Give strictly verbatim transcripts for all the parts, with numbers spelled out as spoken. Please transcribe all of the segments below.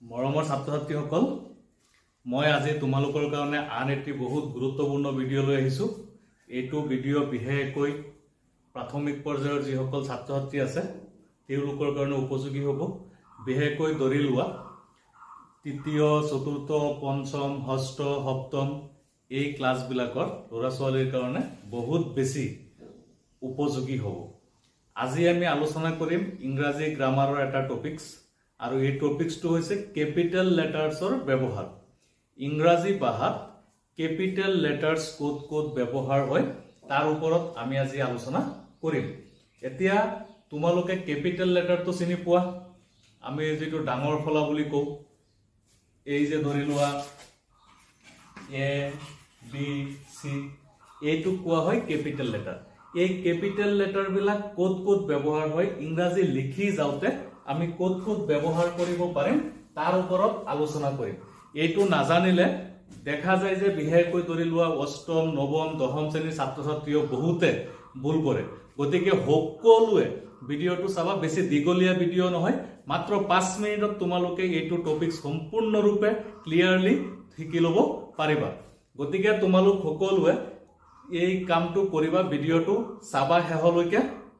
মৰমৰ ছাত্ৰ ছাত্ৰীসকল মই আজি তোমালোকৰ কাৰণে আন এটি বহুত গুৰুত্বপূৰ্ণ ভিডিঅ' লৈ আহিছো। এইটো ভিডিঅ' বিশেষকৈ প্ৰাথমিক পৰ্যায়ৰ যিসকল ছাত্ৰ ছাত্ৰী আছে তেওঁলোকৰ কাৰণে উপযোগী হ'ব। বিশেষকৈ ধৰি লোৱা তৃতীয় চতুৰ্থ পঞ্চম ষষ্ঠ সপ্তম এই ক্লাছবিলাকৰ ল'ৰা ছোৱালীৰ কাৰণে বহুত বেছি উপযোগী হ'ব। আজি আমি আলোচনা কৰিম ইংৰাজী গ্ৰামাৰৰ এটা টপিকস আৰু এই টপিকসটো হৈছে ক্যাপিটাল লেটাৰ্ছৰ ব্যৱহাৰ। ইংৰাজী ভাষাত ক্যাপিটাল লেটাৰ্ছ কোড কোড ব্যৱহাৰ হয় তাৰ ওপৰত আমি আজি আলোচনা কৰিম। এতিয়া তোমালোকে ক্যাপিটাল লেটাৰটো চিনি পোৱা, আমি যেটো ডাঙৰ ফলা বুলি কও, এই যে ধৰি লোৱা এ বি সি এইটো কোৱা হয় ক্যাপিটাল লেটাৰ। এই ক্যাপিটাল লেটাৰ বিলাক কোড কোড ব্যৱহাৰ হয়। ইংৰাজী লিখি যাওতে আমি কোড কোড ব্যৱহাৰ কৰিব পাৰিম তাৰ ওপৰত আলোচনা কৰিম। এইটো নাজানিলে দেখা যায় যে বিশেষকৈ ধৰি লোৱা অষ্টম নৱম দশম শ্ৰেণীৰ ছাত্ৰ ছাত্ৰীও বহুতে ভুল কৰে। গতিকে সকলোৱে ভিডিঅ'টো চাবা, বেছি দীঘলীয়া ভিডিঅ' নহয়, মাত্ৰ পাঁচ মিনিটত তোমালোকে এইটো টপিক সম্পূৰ্ণৰূপে ক্লিয়াৰলি শিকি ল'ব পাৰিবা। গতিকে তোমালোক সকলোৱে এই কামটো কৰিবা, ভিডিঅ'টো চাবা শেষলৈকে।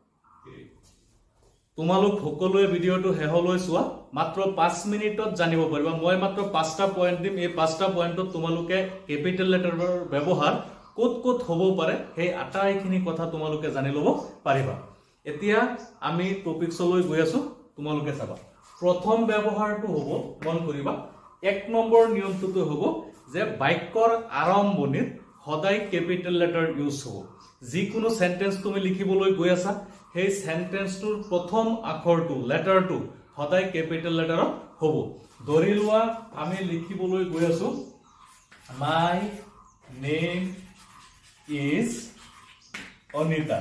তোমালোক সকলোৱে ভিডিঅ'টো শেষলৈ চোৱা, মাত্ৰ পাঁচ মিনিটত জানিব পাৰিবা। মই মাত্ৰ পাঁচটা পইণ্ট দিম, এই পাঁচটা পইণ্টত তোমালোকে ক্যাপিটাল লেটাৰৰ ব্যৱহাৰ ক'ত ক'ত হ'ব পাৰে সেই আটাইখিনি কথা তোমালোকে জানি ল'ব পাৰিবা। এতিয়া আমি টপিকছলৈ গৈ আছো, তোমালোকে চাবা। প্ৰথম ব্যৱহাৰটো হ'ব, মন কৰিবা, এক নম্বৰ নিয়মটো হ'ব যে বাক্যৰ আৰম্ভণিত সদায় ক্যাপিটাল লেটাৰ ইউজ হ'ব। যিকোনো সেন্টেন্স তুমি লিখিবলৈ গৈ আছা সেই সেন্টেন্সটোৰ প্ৰথম আখৰটো লেটাৰটো সদায় ক্যাপিটাল লেটাৰত হ'ব। ধৰি লোৱা আমি লিখিবলৈ গৈ আছো মাই নেম ইজ অনিতা।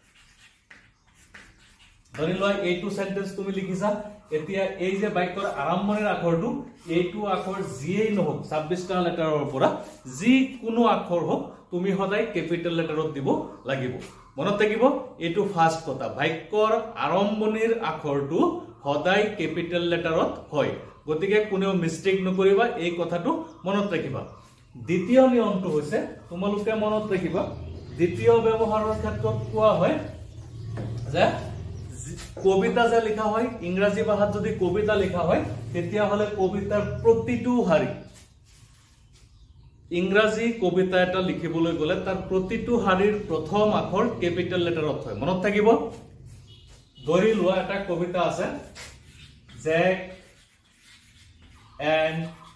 ধৰি লোৱা এইটো সেন্টেন্স তুমি লিখিছা। এতিয়া এই যে বাক্যৰ আৰম্ভণিৰ আখৰটো এইটো আখৰ যিয়েই নহওক ছাব্বিশটা লেটাৰৰ পৰা যিকোনো আখৰ হওক তুমি সদায় ক্যাপিটাল লেটাৰত দিব লাগিব। মনত থাকিব এইটো ফাৰ্স্ট কথা, বাক্যৰ আৰম্ভণিৰ আখৰটো সদায় ক্যাপিটাল লেটাৰত হয়। গতিকে কোনেও মিস্টেক নকৰিবা, এই কথাটো মনত ৰাখিবা। দ্বিতীয় নিয়মটো হৈছে তোমালোকে মনত ৰাখিবা, দ্বিতীয় ব্যৱহাৰৰ ক্ষেত্ৰত কোৱা হয় যে কবিতা যে লিখা হয়, ইংৰাজী ভাষাত যদি কবিতা লিখা হয় তেতিয়া হলে কবিতাৰ প্ৰতিটো শাৰী, ইংৰাজী কবিতা এটা লিখিবলৈ গলে তাৰ প্ৰতিটো শাৰীৰ প্ৰথম আখৰ ক্যাপিটাল লেটাৰত হয়। মনত থাকিব। ধৰি লোৱা এটা কবিতা আছে জেক এণ্ড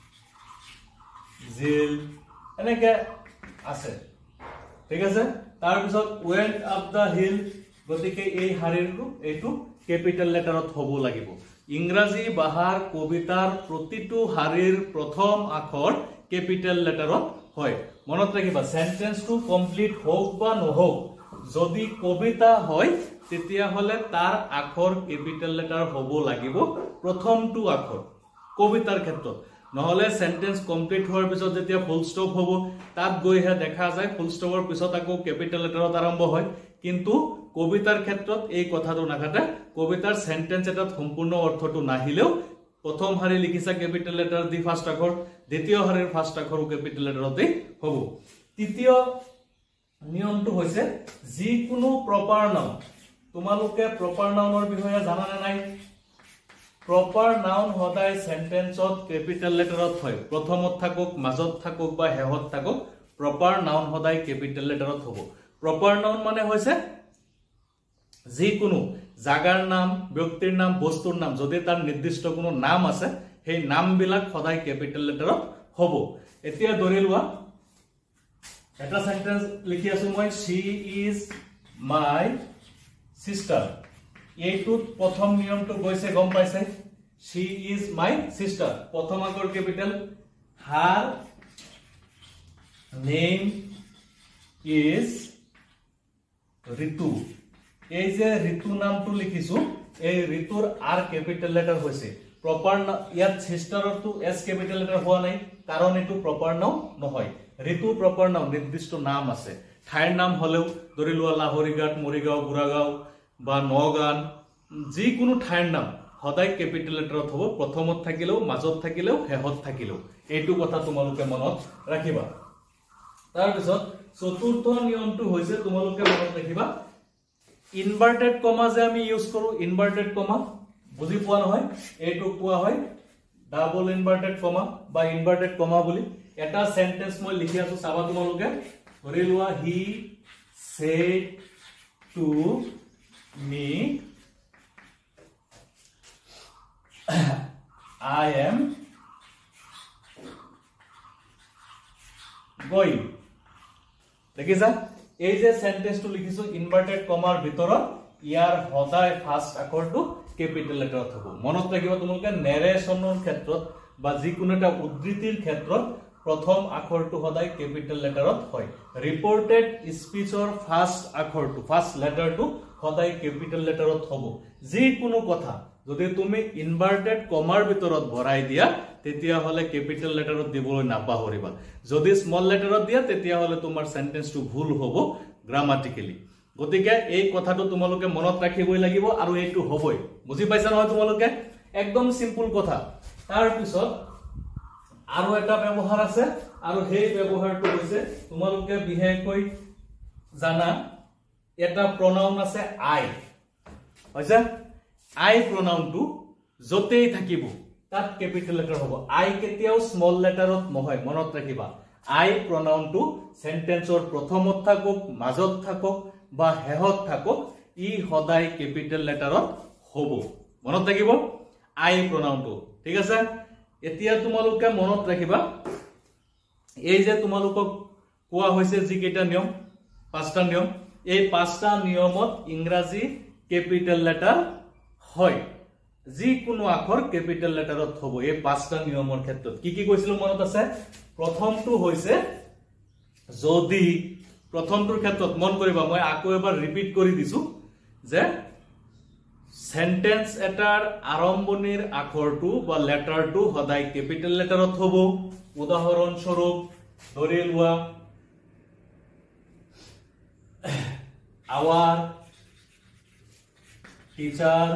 জিল এনেকে আছে, ঠিক আছে। তাৰ পিছত ৱেন্ট আপ দা হিল, গতিকে এই শাৰীৰটো এইটো ক্যাপিটাল লেটাৰত হ'ব লাগিব। ইংৰাজী ভাষাৰ কবিতাৰ প্ৰতিটো শাৰীৰ প্ৰথম আখৰ ক্যাপিটাল লেটাৰত হয়। মনত ৰাখিবা, সেন্টেন্সটো কমপ্লিট হোক বা নহওক, যদি কবিতা হয় তেতিয়া হলে তাৰ আখৰ ক্যাপিটাল লেটাৰ হ'ব লাগিব, প্ৰথমটো আখৰ কবিতাৰ ক্ষেত্ৰত। নহলে সেন্টেন্স কমপ্লিট হোৱাৰ পিছত যেতিয়া ফুল ষ্টপ হ'ব তাত গৈহে দেখা যায় ফুল ষ্টপৰ পিছত আকৌ ক্যাপিটাল লেটাৰত আৰম্ভ হয়। কিন্তু কবিতাৰ ক্ষেত্ৰত এই কথাটো নাখাতে, কবিতাৰ সেন্টেন্স এটাত সম্পূৰ্ণ অৰ্থটো নাহিলেও প্ৰথম শাৰী লিখিছা ক্যাপিটাল লেটাৰ দি ফাৰ্স্ট আখৰ, দ্বিতীয় শাৰীৰ ফাৰ্স্ট আখৰো ক্যাপিটাল লেটাৰতে হ'ব। তৃতীয় নিয়মটো হৈছে যিকোনো প্ৰপাৰ নাউন, তোমালোকে প্ৰপাৰ নাউনৰ বিষয়ে জানা নে নাই? প্ৰপাৰ নাউন সদায় সেন্টেন্সত ক্যাপিটাল লেটাৰত হয়। প্ৰথমত থাকক, মাজত থাকক বা শেষত থাকক, প্ৰপাৰ নাউন সদায় ক্যাপিটাল লেটাৰত হ'ব। প্ৰপাৰ নাউন মানে হৈছে যিকোনো জাগাৰ নাম, ব্যক্তিৰ নাম, বস্তুৰ নাম, যদি তাৰ নিৰ্দিষ্ট কোনো নাম আছে সেই নামবিলাক সদায় ক্যাপিটাল লেটাৰত হ'ব। এতিয়া ধৰি লোৱা এটা সেন্টেন্স লিখি আছো মই, she is my sister। এইটোত প্ৰথম নিয়মটো গৈছে, গম পাইছে? she is my sister, প্ৰথম আখৰ capital. her name is Ritu. এই যে ঋতু নামটো লিখিছো, এই ঋতুৰ আর ক্যাপিটাল লেটাৰ হৈছে। প্ৰপাৰ ইয়াত সিস্টাৰটো এস ক্যাপিটাল লেটাৰ হোৱা নাই কাৰণ এইটো প্ৰপাৰ নাউন নহয়। ঋতু প্ৰপাৰ নাউন, নিৰ্দিষ্ট নাম আছে। ঠাইৰ নাম হলেও ধৰি লোৱা লাহৰীঘাট, মৰিগাঁও, বুঢ়াগাঁও বা নগাঁও, যিকোনো ঠাইৰ নাম সদায় ক্যাপিটাল লেটাৰত হ'ব প্ৰথমত থাকিলেও মাজত থাকিলেও শেষত থাকিলেও এইটো কথা তোমালোকে মনত ৰাখিবা তাৰ পিছত চতুৰ্থ নিয়মটো হৈছে তোমালোকে মনত ৰাখিবা ইনভার্টেড কমা যে আমি ইউজ কৰো ইনভার্টেড কমা বুজি পোৱা নহয় এইটো কোৱা হয় ডাবল ইনভার্টেড কমা বা ইনভার্টেড কমা বুলি এটা সেন্টেন্স মই লিখি আছো চাবা তোমালোকে ধৰি লোৱা হি said to me I am going দেখিছা এই যে সেন্টেন্সটো লিখিছো ইনভার্টেড কমাৰ ভিতৰত ইয়াৰ সদায় ফাৰ্স্ট আখৰটো ক্যাপিটাল লেটাৰত হ'ব মনত ৰাখিবা তোমালোকে নেৰেশনৰ ক্ষেত্ৰত বা যিকোনো এটা উদ্ধৃতিৰ ক্ষেত্ৰত প্ৰথম আখৰটো সদায় ক্যাপিটাল লেটাৰত হয় ৰিপৰ্টেড স্পিচৰ ফাৰ্স্ট আখৰটো ফাৰ্স্ট লেটাৰটো সদায় ক্যাপিটাল লেটাৰত হ'ব যিকোনো কথা যদি তুমি ইনভার্টেড কমাৰ ভিতৰত ভৰাই দিয়া তেতিয়া হলে ক্যাপিটাল লেটাৰত দিবলৈ নাপাহৰিবা যদি স্মল লেটাৰত দিয়া তেতিয়া হলে তোমাৰ সেন্টেন্সটো ভুল হ'ব গ্ৰামাটিক্যালি গতিকে এই কথাটো তোমালোকে মনত ৰাখিবই লাগিব আৰু এইটো হ'বই বুজি পাইছা নহয় তোমালোকে একদম সিম্পল কথা তাৰ পিছত আৰু এটা ব্যৱহাৰ আছে আৰু সেই ব্যৱহাৰটো হৈছে তোমালোকে বিশেষকৈ জানা এটা প্ৰনাউন আছে আই হৈছে আই প্ৰনাউনটো যতেই থাকিব তাত ক্যাপিটাল লেটাৰ হ'ব আই কেতিয়াও স্মল লেটাৰত নহয় মনত ৰাখিবা আই প্ৰনাউনটো সেন্টেন্সৰ প্ৰথমত থাকক মাজত থাকক বা শেষত থাকক ই সদায় ক্যাপিটাল লেটাৰত হ'ব মনত ৰাখিব আই প্ৰনাউনটো ঠিক আছে এতিয়া তোমালোকে মনত ৰাখিবা এই যে তোমালোকক কোৱা হৈছে যি কেইটা নিয়ম পাঁচটা নিয়ম এই পাঁচটা নিয়মত ইংৰাজী ক্যাপিটাল লেটাৰ হয় যিকোনো আখৰ ক্যাপিটাল লেটাৰত হ'ব এই পাঁচটা নিয়মৰ ক্ষেত্ৰত কি কি কৈছিল মনত আছে প্ৰথমটো হৈছে যদি প্ৰথমটোৰ ক্ষেত্ৰত মন কৰিবা মই আকৌ এবাৰ ৰিপিট কৰি দিছো যে সেন্টেন্স এটাৰ আৰম্ভণিৰ আখৰটো বা লেটাৰটো সদায় ক্যাপিটাল লেটাৰত হ'ব উদাহৰণ স্বৰূপ ধৰি লোৱা our teacher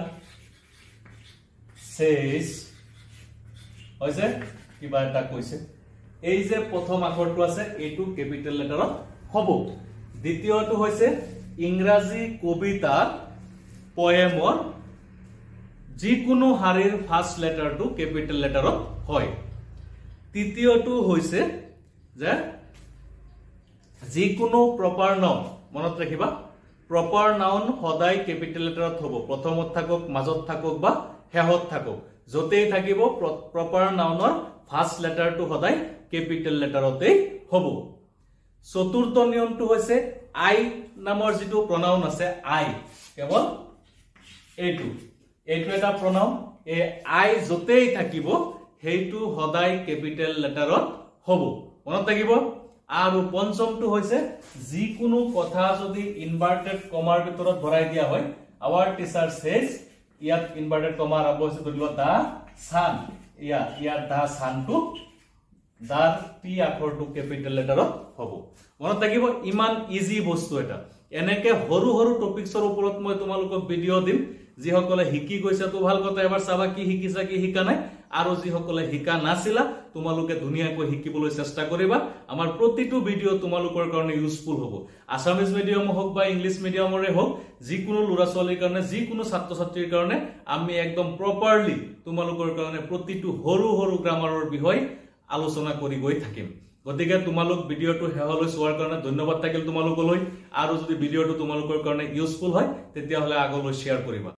says হৈছে কিবা এটা কৈছে এই যে প্ৰথম আখৰটো আছে এইটো ক্যাপিটাল লেটাৰত হ'ব দ্বিতীয়টো হৈছে ইংৰাজী কবিতা পোয়েমৰ যিকোনো হাৰিৰ ফাৰ্স্ট লেটাৰটো ক্যাপিটাল লেটাৰত হয় তৃতীয়টো হৈছে যে যিকোনো প্ৰপাৰ নাউন মনত ৰাখিবা প্ৰপাৰ নাউন সদায় ক্যাপিটাল লেটাৰত হ'ব প্ৰথমত থাকক মাজত থাকক বা শেষত থাকক যতেই থাকিব প্ৰপাৰ নাউনৰ ফাৰ্স্ট লেটাৰটো সদায় ক্যাপিটাল লেটাৰতেই হ'ব চতুৰ্থ নিয়মটো হৈছে আই নামৰ যিটো প্ৰনাউন আছে আই কেৱল এইটো এইটো এটা প্ৰনাউন এই আই যতেই থাকিব হেইটো সদায় ক্যাপিটাল লেটাৰত হ'ব মনত থাকিব আৰু পঞ্চমটো হৈছে যিকোনো কথা যদি ইনভার্টেড কমাৰ ভিতৰত ভৰাই দিয়া হয় our teacher says ইয়াত ইনভার্টেড কমাৰ অৱশ্যে ধৰিলো দা সান ইয়া ইয়াৰ দা সানটো দাৰ পি আখৰটো ক্যাপিটাল লেটাৰত হ'ব মনত থাকিব ইমান ইজি বস্তু এটা এনেকে হৰু হৰু টপিকছৰ ওপৰত মই তোমালোকক ভিডিও দিম যি সকলে হিকি গৈছে তো ভাল কথা এবাৰ চাবা কি হিকিছা কি হিকা নাই আৰু যি সকলে হিকা নাছিলা তোমালোকে ধুনিয়াকৈ হিকিবলৈ চেষ্টা কৰিবা আমাৰ প্ৰতিটো ভিডিও তোমালোকৰ কাৰণে ইউজফুল হ'ব আসামিজ মিডিয়াম হোক বা ইংলিশ মিডিয়ামৰে হোক যিকোনো লৰা ছোৱালীৰ কাৰণে যিকোনো ছাত্ৰ ছাত্ৰীৰ কাৰণে আমি একদম প্ৰপাৰলি তোমালোকৰ কাৰণে প্ৰতিটো হৰু হৰু গ্ৰামাৰৰ বিষয় আলোচনা কৰি গৈ থাকিম গতিকে তোমালোক ভিডিওটো হেহলৈ চোৱাৰ কাৰণে ধন্যবাদ থাকিল তোমালোকলৈ আৰু যদি ভিডিওটো তোমালোকৰ কাৰণে ইউজফুল হয় তেতিয়া হলে আগলৈ শেয়াৰ কৰিবা